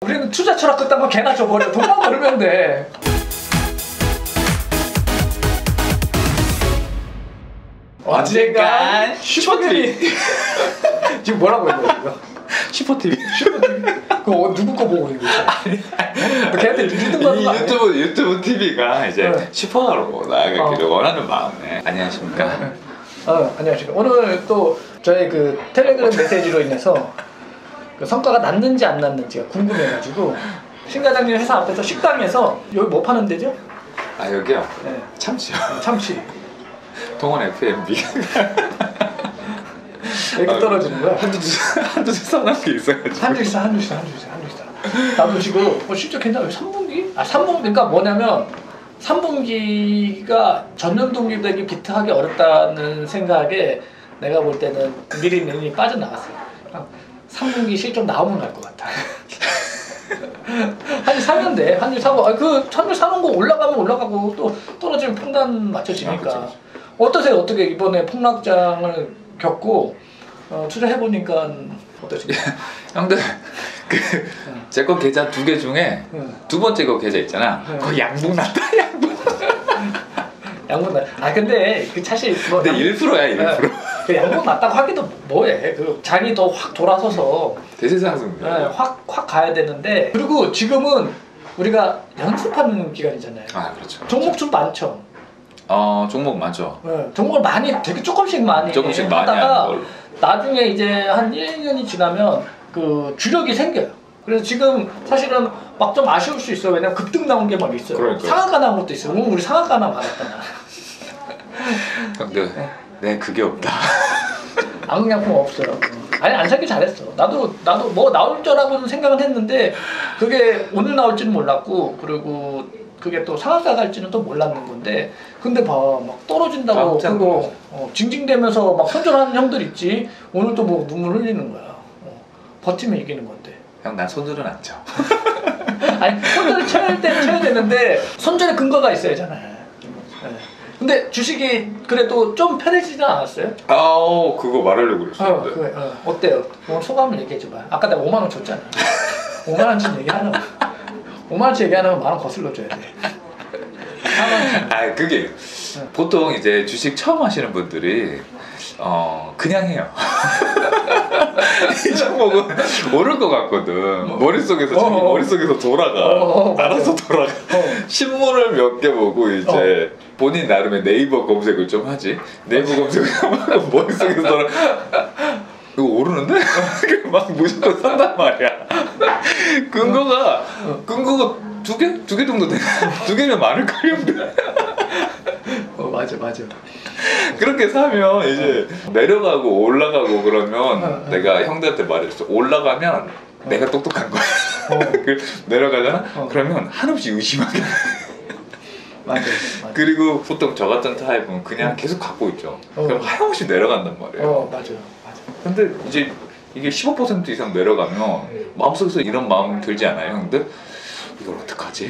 우리는 투자 철학 끝난 거 개나 줘버려. 돈만 벌면 돼. 언젠간 슈퍼TV. 지금 뭐라고 했는 거야? 슈퍼TV. 그거 누구 거 보고 있는 거야? 걔한테 리듬 받는 거 아니야? 유튜브 TV가 이제 슈퍼로 나아가기를 원하는 마음에. 안녕하십니까? 안녕하십니까. 오늘 또 저희 그 텔레그램 메시지로 인해서 그 성과가 났는지 안 났는지가 궁금해가지고 신 과장님 회사 앞에서 식당에서 여기 뭐 파는 데죠? 아 여기요? 네. 참치요. 참치. 동원 FMB. 이렇게 떨어지는 거야? 한두 주 써놓은 게 있어가지고. 한주 있어. 나도 지금 실제 괜찮아. 3분기? 3분기 그러니까 뭐냐면 3분기가 전년 동기보다 비트하기 어렵다는 생각에 내가 볼 때는 미리 빠져나갔어요. 3분기 실적 나오면 갈 것 같아. 한주 사면 돼. 한주 사고 한주 사놓은 거 올라가면 올라가고 또 떨어지면 평단 맞춰지니까. 어떠세요? 어떻게 이번에 폭락장을 겪고 투자해보니까 어떠십니까? 형들 제 거 계좌 2개 중에 두 번째 거 계좌 있잖아. 그거 양봉 났다. 양봉 났. 근데 그 사실 뭐 근데 1%야 1%. 그 양봉 났다고 하기도 뭐해. 그 장이 더 확 돌아서서 대세상승. 확 가야 되는데 그리고 지금은 우리가 연습하는 기간이잖아요. 아 그렇죠. 종목 좀 많죠. 종목 많죠. 종목을 되게 조금씩 많이 하다가 나중에 이제 한 1, 2년이 지나면 그 주력이 생겨요. 그래서 지금 사실은 막 좀 아쉬울 수 있어요. 왜냐면 급등 나온 게 막 있어요. 그러니까요. 상한가 나온 것도 있어요. 우리 상한가 나 받았잖아. 근데 네 그게 없다. 악약품 없어요. 아니 안 사길 잘했어. 나도 뭐 나올 줄 알고는 생각은 했는데 그게 오늘 나올지는 몰랐고 그리고 그게 또 상한가 갈지는 또 몰랐는 건데 근데 막 떨어진다고 그거 징징대면서 막 손절하는 형들 있지. 오늘 또 뭐 눈물 흘리는 거야. 버티면 이기는 건데. 형 난 손절은 안 쳐. 아니 손절을 쳐야 되는데 손절의 근거가 있어야잖아요. 근데 주식이 그래도 좀 편해지진 않았어요? 그거 말하려고 그랬었는데. 어때요? 오늘 소감을 얘기해줘봐. 아까 내가 5만 원 줬잖아. 5만 원치 얘기하려면 5만 원치 얘기하려면 1만 원 거슬러 줘야 돼. 그게 보통 이제 주식 처음 하시는 분들이 그냥 해요. 이 종목은 오를 것 같거든. 머릿속에서 돌아가. 알아서 돌아가. 신문을 몇 개 보고 이제 본인 나름의 네이버 검색을 좀 하지. 네이버 검색을 하면 머릿속에서 돌아가. 이거 오르는데? 막 무조건 산단 말이야. 근거가 두 개 정도 돼. 2개면 많을 거리인데. 맞아. 그렇게 사면 이제 내려가고 올라가고 그러면 내가 형들한테 말했어. 올라가면 내가 똑똑한 거야. 내려가잖아? 그러면 한없이 의심하게. 맞아. 그리고 보통 저 같은 타입은 그냥 계속 갖고 있죠. 그럼 하염없이 내려간단 말이에요. 맞아. 근데 이제 이게 15% 이상 내려가면 마음속에서 이런 마음 들지 않아요, 형들? 이걸 어떡하지?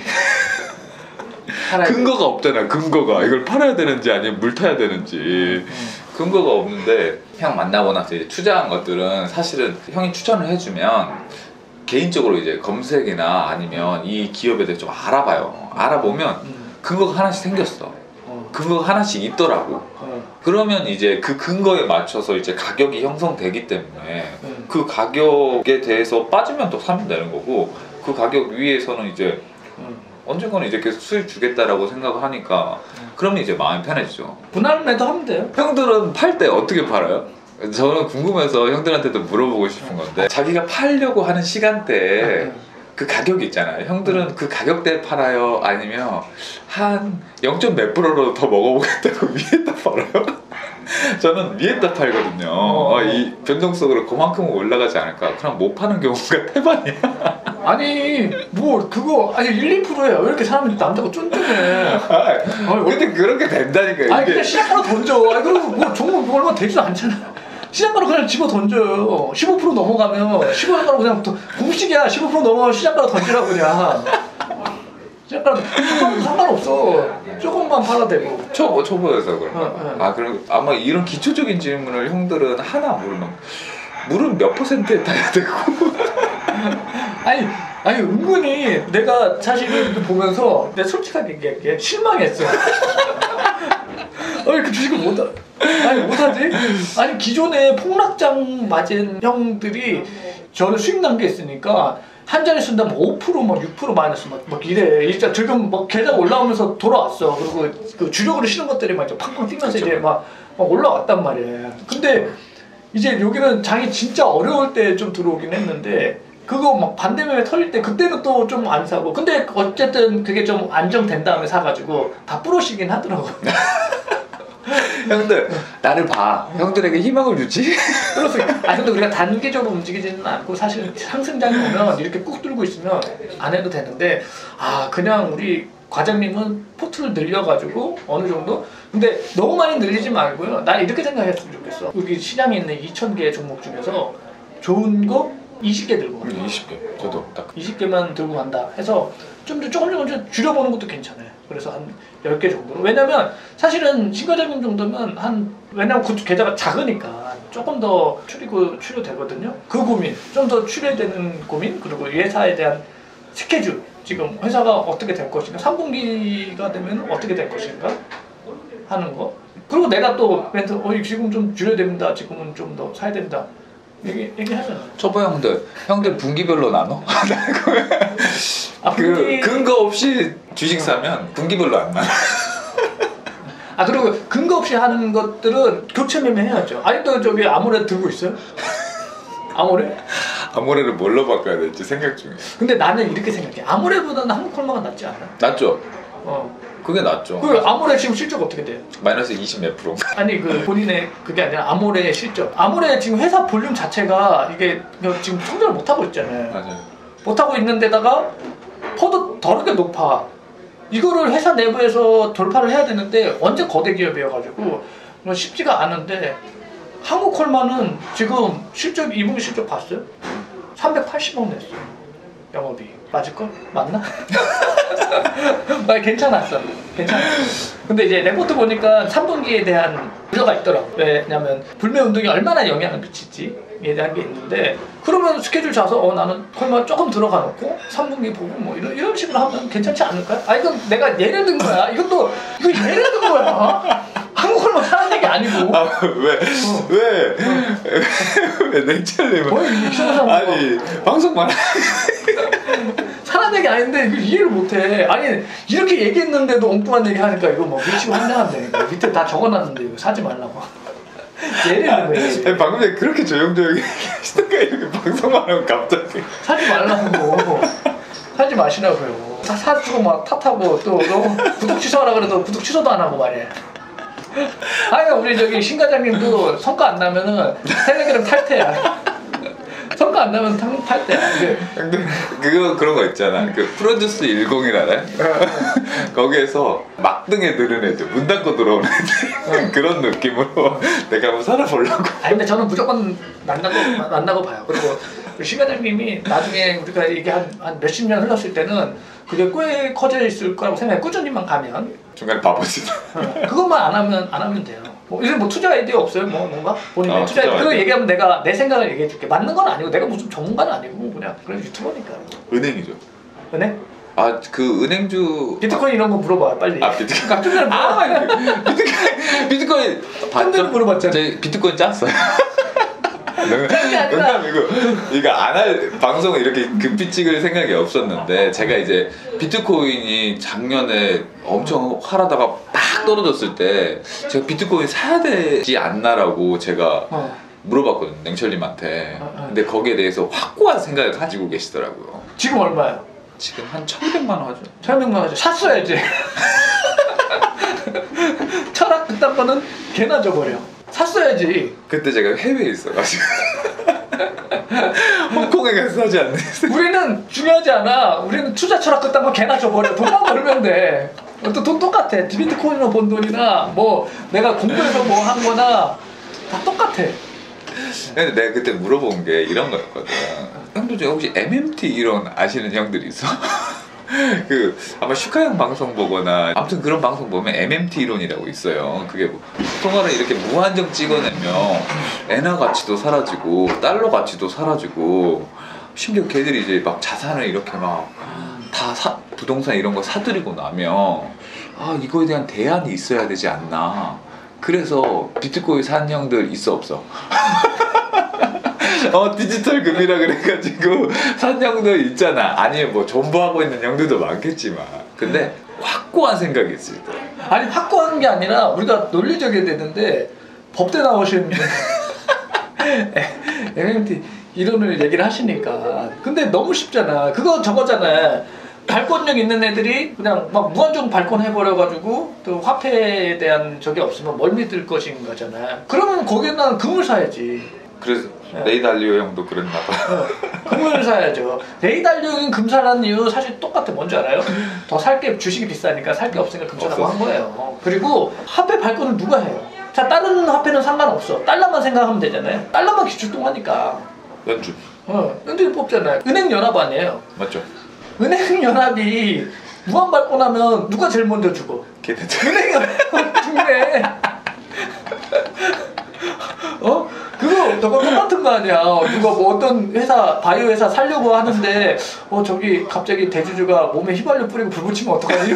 근거가 없잖아. 근거가 이걸 팔아야 되는지 아니면 물 타야 되는지 근거가 없는데 형 만나고 나서 이제 투자한 것들은 사실은 형이 추천을 해주면 개인적으로 이제 검색이나 아니면 이 기업에 대해서 좀 알아봐요. 알아보면 근거가 하나씩 생겼어. 근거가 하나씩 있더라고. 그러면 이제 그 근거에 맞춰서 이제 가격이 형성되기 때문에 그 가격에 대해서 빠지면 또 사면 되는 거고 그 가격 위에서는 이제 언젠가는 이제 계속 수익 주겠다라고 생각을 하니까 그러면 이제 마음이 편해지죠. 분할매도 하면 돼요. 형들은 팔 때 어떻게 팔아요? 저는 궁금해서 형들한테도 물어보고 싶은 건데 자기가 팔려고 하는 시간대에 그 가격이 있잖아요. 형들은 그 가격대에 팔아요? 아니면 한 0. 몇 %로 더 먹어보겠다고 위에다 팔아요? 저는 위에다 팔거든요. 이 변동성으로 그만큼은 올라가지 않을까? 그럼 못 파는 경우가 태반이야. 아니 뭐 그거 1, 2%예요. 왜 이렇게 사람들이 남자고 쫀쫀해. 근데 그렇게 된다니까. 그냥 시작바로 던져. 그리고 뭐 종목 얼마 되지도 않잖아. 시장가로 그냥 집어 던져요. 15% 넘어가면 15%로 그냥 공식이야. 15% 넘어가면 시장가로 던지라고 그냥. 시장가로 상관없어. 조금만 팔아도 되고. 초보여서 그런가? 그럼 아마 이런 기초적인 질문을 형들은 하나 물으면 물은 몇 %에 타야 되고? 아니 아니 은근히 내가 사실은 보면서 내가 솔직하게 얘기할게 실망했어. 왜 그 주식을 못하지? 아니 기존에 폭락장 맞은 형들이 저는 수익 난 게 있으니까 한 자리 쓴다면 5% 막 6% 마이너스 막 이래. 진짜 지금 막 계좌 올라오면서 돌아왔어. 그리고 그 주력으로 실은 것들이 막 이제 팡팡 뛰면서 이제 막 올라왔단 말이에요. 근데 이제 여기는 장이 진짜 어려울 때 좀 들어오긴 했는데 그거 막 반대면에 털릴 때 그때는 또 좀 안 사고 근데 어쨌든 그게 좀 안정된 다음에 사가지고 다 부러지긴 하더라고. 형들 나를 봐. 형들에게 희망을 주지. 그래서 근데 우리가 단계적으로 움직이지는 않고 사실 상승장이 오면 이렇게 꾹 들고 있으면 안 해도 되는데 그냥 우리 과장님은 포트를 늘려가지고 어느 정도 근데 너무 많이 늘리지 말고요. 나 이렇게 생각했으면 좋겠어. 여기 시장에 있는 2,000개 종목 중에서 좋은 거 20개 들고 간다. 20개 저도 딱 20개만 들고 간다 해서 조금 줄여보는 것도 괜찮아요. 그래서 한 10개 정도로. 왜냐면 사실은 신과장님 정도면 왜냐면 그 계좌가 작으니까 조금 더 추려되거든요. 그 고민, 좀 더 추려되는 고민, 그리고 회사에 대한 스케줄, 지금 회사가 어떻게 될 것인가, 3분기가 되면 어떻게 될 것인가 하는 거. 그리고 내가 또 멘트, 지금 좀 줄여야 됩니다. 지금은 좀 더 사야 된다. 얘기하잖아. 초보 형들 분기별로 나눠? 분기... 근거 없이 주식 사면 분기별로 안 나눠. 그리고 근거 없이 하는 것들은 교체 매매 해야죠. 아직도 저기 아모레 들고 있어요? 아모레? 아모레를 뭘로 바꿔야 될지 생각 중이에요. 근데 나는 이렇게 생각해. 아모레보다는 한국콜마가 낫지 않아? 낫죠. 그게 낫죠. 그 아모레 지금 실적 어떻게 돼요? 마이너스 20 몇 프로. 아니 본인의 그게 아니라 아모레의 실적. 아모레 지금 회사 볼륨 자체가 이게 지금 성장을 못 하고 있잖아요. 맞아요. 못 하고 있는데다가 퍼도 더럽게 높아. 이거를 회사 내부에서 돌파를 해야 되는데 언제 거대 기업이어가지고 쉽지가 않은데 한국콜마는 지금 실적 2분기 실적 봤어요? 380억 냈어요. 영업이 맞을걸? 맞나? 괜찮았어. 근데 이제 레포트 보니까 3분기에 대한 우려가 있더라고. 왜냐면 불매 운동이 얼마나 영향을 미칠지에 대한 게 있는데 그러면 스케줄 짜서 나는 콜마 조금 들어가 놓고 3분기 보고 뭐 이런 식으로 하면 괜찮지 않을까요? 이건 내가 예를 든 거야. 이거 예를 든 거야. 한국콜마 사는 얘기 아니고. 왜 냉철님은 아니 방송만 사는 얘기 아닌데 이거 이해를 못해. 아니 이렇게 얘기했는데도 엉뚱한 얘기 하니까 이거 뭐 미치고 환장한다니까. 밑에 다 적어놨는데 이거 사지 말라고. 예를 들면 아니, 방금 전에 그렇게 조용조용히 하시던가 이렇게 방송만 하면 갑자기 사지 말라고. 사지 마시라고요. 사주고 막 탓하고 또 구독 취소하라 그래도 구독 취소도 안 하고 말이야. 우리 저기 신 과장님도 성과 안 나면은 텔레그램 탈퇴야. 성과 안 나면 탈퇴야. 근데 그런 거 있잖아. 그 프로듀스 10이라네. 거기에서 막등에 늘은 애들, 문 닫고 들어오는 애들 그런 느낌으로 내가 한번 살아보려고. 근데 저는 무조건 만나고 봐요. 그리고 신 과장님이 나중에 우리가 이게 한 몇십 년 흘렀을 때는 그게 꽤 커져 있을 거라고 생각해. 꾸준히만 가면. 중간에 바보지. 그것만 안 하면 돼요. 요즘 투자 아이디어 없어요? 뭔가? 본인의 투자 아이디어. 그거 얘기하면 내가 내 생각을 얘기해 줄게. 맞는 건 아니고 내가 무슨 전문가는 아니고 그냥 유튜버니까. 은행이죠. 은행? 그 은행주 비트코인 이런 거 물어봐 빨리. 비트코인. 좀 전에 비트코인 봤죠? 물어봤잖아. 비트코인 짰어요. 농담이고 이거 안 할 방송을 이렇게 급히 찍을 생각이 없었는데 제가 이제 비트코인이 작년에 엄청 하라다가 팍 떨어졌을 때 제가 비트코인 사야 되지 않나라고 제가 물어봤거든요, 냉철님한테. 근데 거기에 대해서 확고한 생각을 가지고 계시더라고요. 지금 얼마야? 지금 한 1,100만 원 하죠. 1,100만 원 하죠. 샀어야지. 철학 그딴 거는 개나 줘버려. 샀어야지. 그때 제가 해외에 있어가지고 홍콩에 가서 사지 않네. 우리는 중요하지 않아. 우리는 투자 철학 그딴 거 개나 줘버려. 돈만 벌면 돼. 또 돈 똑같아. 비트코인으로 번 돈이나 뭐 내가 공부해서 뭐 한 거나 다 똑같아. 근데 내가 그때 물어본 게 이런 거였거든. 형도 저 혹시 MMT 이론 아시는 형들이 있어? 아마 슈카 형 방송 보거나 아무튼 그런 방송 보면 MMT 이론이라고 있어요. 그게 뭐 통화를 이렇게 무한정 찍어내면 엔화 가치도 사라지고 달러 가치도 사라지고 심지어 걔들이 이제 막 자산을 이렇게 막 다 부동산 이런 거 사들이고 나면 아 이거에 대한 대안이 있어야 되지 않나. 그래서 비트코인 산 형들 있어 없어? 디지털 금이라 그래가지고 산 형들 있잖아. 아니 뭐 존버하고 있는 형들도 많겠지만 근데 확고한 생각이 있을 때. 아니 확고한 게 아니라 우리가 논리적이 되는데 법대 나오신 MMT 이론을 얘기를 하시니까 근데 너무 쉽잖아. 그거 저거잖아. 발권력 있는 애들이 그냥 막 무한정 발권해버려가지고 또 화폐에 대한 적이 없으면 뭘 믿을 것인 거잖아. 그러면 거기에는 금을 사야지. 그래서 레이 달리오 형도 그랬나 봐. 금을 사야죠. 레이 달리오 형은 금 사라는 이유 사실 똑같아. 뭔지 알아요? 더 살 게 주식이 비싸니까 살 게 없으니까 금 사라고 한 거예요. 그리고 화폐 발권을 누가 해요? 자 다른 화폐는 상관없어. 달러만 생각하면 되잖아요. 달러만 기출동하니까. 연준. 연준이 뽑잖아요. 은행연합 아니에요? 맞죠. 은행연합이 무한 발권하면 누가 제일 먼저 죽어? 걔네들. 은행연합 죽네. 그거 저거 똑같은 거 아니야. 누가 뭐 어떤 회사 바이오 회사 살려고 하는데 저기 갑자기 대주주가 몸에 휘발유 뿌리고 불 붙이면 어떡하지?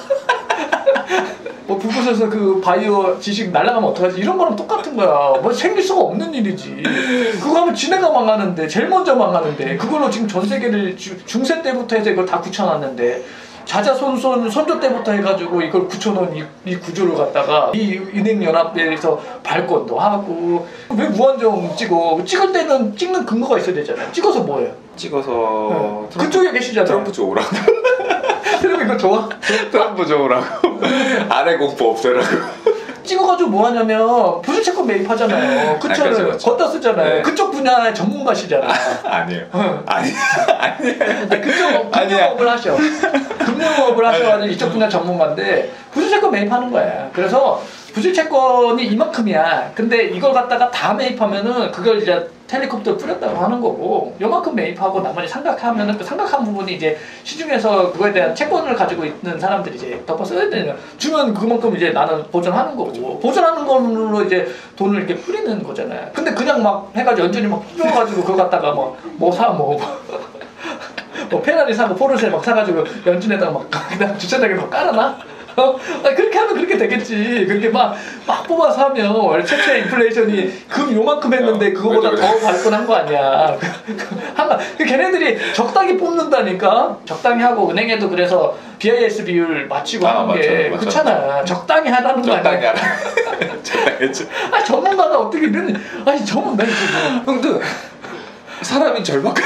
뭐 불 붙여서 그 바이오 지식 날아가면 어떡하지? 이런 거랑 똑같은 거야. 뭐 생길 수가 없는 일이지. 그거 하면 지네가 망하는데 제일 먼저 망하는데 그걸로 지금 전 세계를 중세 때부터 해서 이걸 다 굳혀놨는데 자자손손 선조 때부터 해가지고 이걸 굳혀놓은 이 구조를 갖다가 이 은행연합에서 발권도 하고 왜 무한정 찍을 때는 찍는 근거가 있어야 되잖아요. 찍어서 뭐예요? 찍어서 그쪽에 계시잖아요. 트럼프 쪽으로라고. 트럼프 이거 좋아? 트럼프 쪽으로라고. 아래 공포 없애라고. 찍어가지고 뭐 하냐면 부수채권 매입하잖아요. 그쵸? 걷다 쓰잖아요. 네. 그쪽 분야의 전문가시잖아. 아니에요. 아니에요. 그쪽 금융업을 하셔. 금융업을 하셔가지고 이쪽 분야 전문가인데 부수채권 매입하는 거야. 그래서 부수채권이 이만큼이야. 근데 이걸 갖다가 다 매입하면은 그걸 이제 헬리콥터 뿌렸다고 하는 거고 요만큼 매입하고 나머지 삼각하면은 그 삼각한 부분이 이제 시중에서 그거에 대한 채권을 가지고 있는 사람들이 이제 덮어 써야 되는 주면 그만큼 이제 나는 보존하는 거고 보존하는 걸로 이제 돈을 이렇게 뿌리는 거잖아요. 근데 그냥 막 해가지고 연준이 막 뿌려가지고 그거 갖다가 뭐 페라리 사고 포르쉐 막 사가지고 연준에다가 막 그냥 주차장에 막 깔아놔? 그렇게 하면 그렇게 되겠지. 그렇게 막 뽑아서 하면 원래 최초의 인플레이션이 금 요만큼 했는데 그거보다 더 발권한 거 아니야. 걔네들이 적당히 뽑는다니까. 적당히 하고 은행에도 그래서 BIS 비율 맞추고 하는 게 그렇잖아. 적당히 하라는 거 아니야. 적당히 하라. 적당히. 전문가가 어떻게 이런 전문가 형도 사람이 절박해.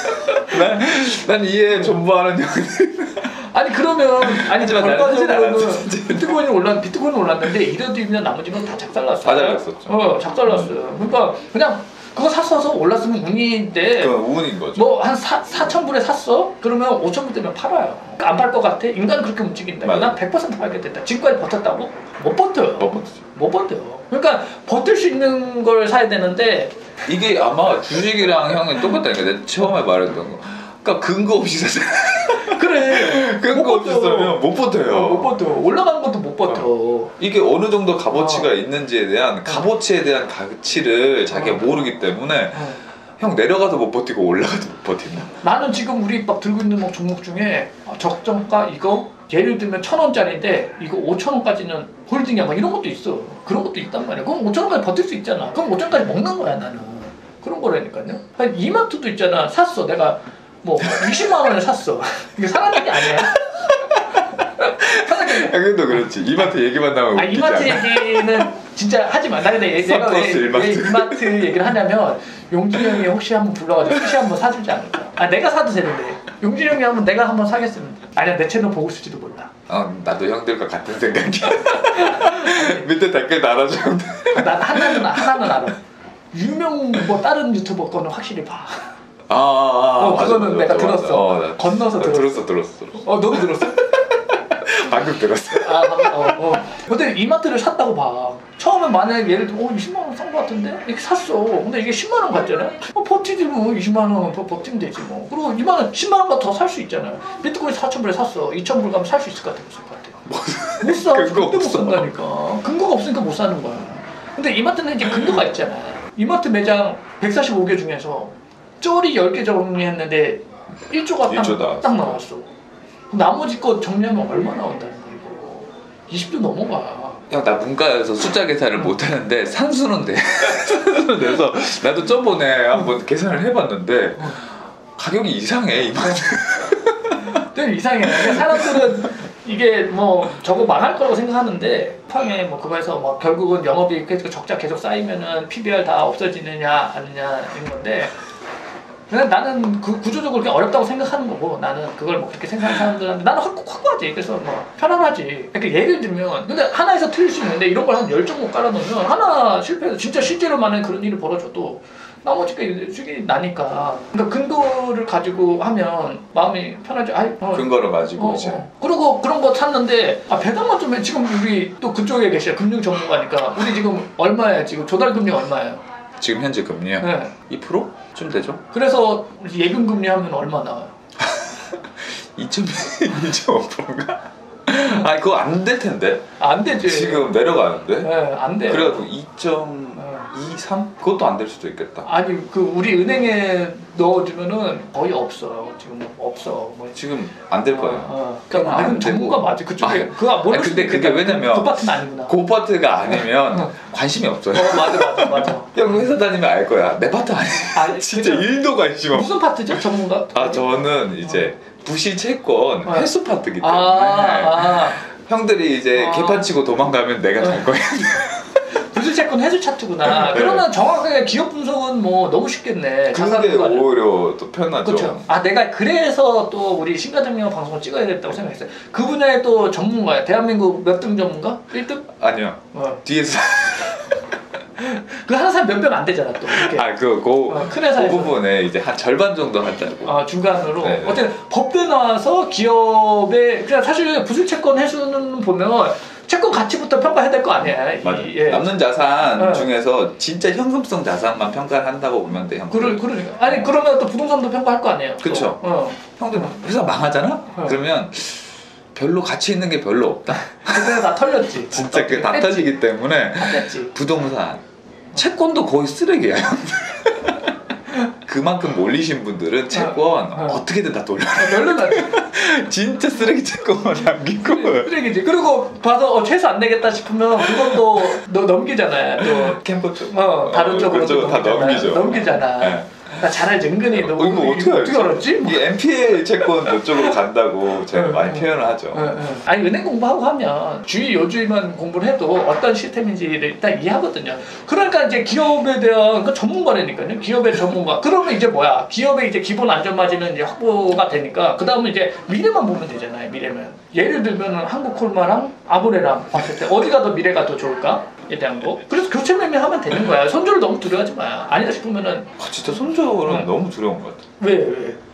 난 이해 존버하는 형들. 아니 그러면 결과적으로는 하지만 비트코인이 올랐는데 이래도 이면 나머지 건 다 작살났어. 다 잘랐었죠. 작살났어. 그러니까 그냥 그거 샀어서 올랐으면 운인데. 그 운인 거죠. 뭐 한 4,000불에 샀어? 그러면 5,000불 되면 팔아요. 안 팔 것 같아? 인간은 그렇게 움직인다. 난 100% 팔겠다. 지금까지 버텼다고? 못 버텨요. 못 버텨요. 그러니까 버틸 수 있는 걸 사야 되는데 이게 아마 주식이랑 형은 똑같다니까. 내가 처음에 말했던 거. 그러니까 근거 없이 사잖아. 그래. 근거 없이 사면 못 버텨요. 못 버텨. 올라가는 것도 못 버텨. 이게 어느 정도 값어치가 있는지에 대한 값어치에 대한 가치를 자기가 모르기 때문에 형 내려가도 못 버티고 올라가도 못 버틴다. 나는 지금 우리 막 들고 있는 막 종목 중에 적정가 이거 예를 들면 1,000원짜리인데 이거 5,000원까지는 홀딩이야 막 이런 것도 있어. 그런 것도 있단 말이야. 그럼 5,000원까지 버틸 수 있잖아. 그럼 5,000원까지 먹는 거야 나는. 그런 거라니까요. 이마트도 있잖아. 샀어. 내가 뭐 20만 원에 샀어. 이게 사는 게 아니야. 형님도 그렇지. 이마트 얘기만 나오면 웃기지 이마트 얘기는 진짜 하지 마. 나 근데 내가 왜 이마트 얘기를 하냐면 용진이 형이 혹시 한번 불러가지고 수시 한번 사주지 않을까. 내가 사도 되는데 용진이 형이 하면 내가 한번 사겠습니다. 아니야 내 채널 보고 있을지도 몰라. 나도 형들과 같은 생각이야. 밑에 댓글 달아줘 형들. 난 하나는 알아. 유명 뭐 다른 유튜버 거는 확실히 봐. 그거는 내가 들었어. 건너서 들었어. 너도 들었어? 방금 들었어. 근데 이마트를 샀다고 봐. 처음에 만약에 예를 들어 20만 원 산 거 같은데 이렇게 샀어. 근데 이게 10만 원 같잖아. 버티지 뭐 20만 원 버티면 되지 뭐. 그리고 10만 원보다 더 살 수 있잖아요. 비트코인 4,000불에 샀어. 2,000불 가면 살 수 있을 것 같아? 없을 것 같아? 못 사. 근거 못 산다니까. 근거가 없으니까 못 사는 거야. 근데 이마트는 이제 근거가 있잖아. 이마트 매장 145개 중에서 쫄이 10개 정리했는데 1조가 1조 딱 나왔어. 나머지 거 정리하면 얼마 나온다는 거야 이거. 20조 넘어가. 형, 나 문과여서 숫자 계산을 못하는데 산수는 돼. 산수는 돼서 나도 저번에 한번 계산을 해봤는데 가격이 이상해 이만. 되게 이상해. 그러니까 사람들은 이게 뭐 저거 망할 거라고 생각하는데 쿠팡에 뭐 그거에서 뭐 결국은 영업이익 적자 계속 쌓이면은 PBR 다 없어지느냐 아니냐 이런 건데 그냥 나는 그 구조적으로 그렇게 어렵다고 생각하는 거고 나는 그걸 뭐 그렇게 생각하는 사람들한테 나는 확고하지. 그래서 뭐 편안하지. 그러니까 예를 들면 근데 하나에서 틀릴 수 있는데 이런 걸 한 10종목 깔아놓으면 하나 실패해서 진짜 실제로 만약에 그런 일이 벌어져도 나머지가 수익이 나니까. 그러니까 근거를 가지고 하면 마음이 편하지. 근거를 가지고 이제. 그리고 그런 거 샀는데 배당만 좀 해. 지금 우리 또 그쪽에 계셔. 금융 전문가니까. 우리 지금 얼마야? 지금 조달 금리 얼마예요? 지금 현재 금리요? 네. 2%쯤 되죠? 그래서 예금 금리 하면 얼마 나와요? 2.5%인가? 아 그거 안 될 텐데. 안 되지. 지금 내려가는데. 네, 안 돼. 그래가지고 2.23? 그것도 안 될 수도 있겠다. 아니 그 우리 은행에 넣어주면은 거의 없어. 지금 없어. 뭐. 지금 안 될 거예요. 그러니까 안 은행 전문가 되고. 맞지. 그쪽에 그거 모를 근데 수도 그게 있겠다. 왜냐면 그 파트는 아니구나. 그 파트가 아니면 관심이 없어요. 맞아. 형 회사 다니면 알 거야. 내 파트 아니야. 진짜 그죠? 1도 관심 없어. 무슨 파트죠? 전문가? 저는 이제 부실 채권 회수 파트기 때문에 형들이 이제 아. 개판 치고 도망가면 내가 갈 거야. 부실채권 해수 차트구나. 네. 그러면 정확하게 기업 분석은 뭐 너무 쉽겠네. 그게 오히려 또 편하죠. 그렇죠. 내가 그래서 또 우리 신가정령 방송을 찍어야 됐다고 생각했어요. 그 분야에 또 전문가야. 대한민국 몇 등 전문가? 1등? 아니요. 뒤에서 그 하는 사람 몇 명 안 되잖아 또. 이렇게. 그 큰 회사에서. 부분에 이제 한 절반 정도 한다고. 중간으로. 네. 어쨌든 법대 나와서 기업에 그냥 사실 부실채권 해수는 보면 채권 가치부터 평가해야 될 거 아니야. 맞아. 예. 남는 자산 네. 중에서 진짜 현금성 자산만 평가를 한다고 보면 돼. 그러니까. 아니 그러면 또 부동산도 평가할 거 아니에요. 또. 그쵸. 형들 회사 망하잖아? 그러면 별로 가치 있는 게 별로 없다. 그때 다 털렸지. 진짜 그게 다 터지기 때문에 부동산, 채권도 거의 쓰레기야. 그만큼 몰리신 분들은 채권 어떻게든 다 돌려. 진짜 쓰레기 채권만 남기고. 쓰레기지. 그리고 봐서 최소 안 되겠다 싶으면 그것도 넘기잖아요. 또 캠프 쪽. 다른 쪽으로 다 넘기잖아. 네. 나 잘알지 은근히 이거 어떻게 알았지? 이 NPL 채권 이쪽으로 간다고 제가 많이 표현을 하죠. 아니 은행 공부하고 하면 주의 요주의만 공부를 해도 어떤 시스템인지를 일단 이해하거든요. 그러니까 이제 기업에 대한 그 전문가라니까요. 기업의 전문가. 그러면 이제 뭐야? 기업의 이제 기본 안전마진은 이제 확보가 되니까 그 다음은 이제 미래만 보면 되잖아요. 미래면 예를 들면 한국콜마랑 아무래랑 봤을 때 어디가 더 미래가 더 좋을까? 에 대한 거. 그래서 교체 매매하면 되는 거야. 손주를 너무 두려워하지 마요. 아니다 싶으면은 진짜 손절은 너무 두려운 것 같아. 왜?